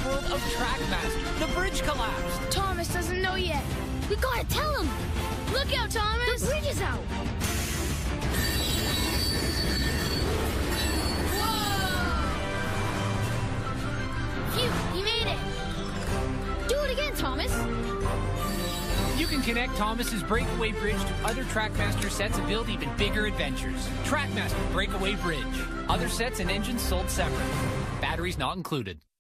world of Trackmaster. The bridge collapsed. Thomas doesn't know yet. We gotta tell him. Look out, Thomas! The bridge is out. Whoa! Phew, he made it. Do it again, Thomas. You can connect Thomas's Breakaway Bridge to other Trackmaster sets and build even bigger adventures. Trackmaster Breakaway Bridge. Other sets and engines sold separate. Batteries not included.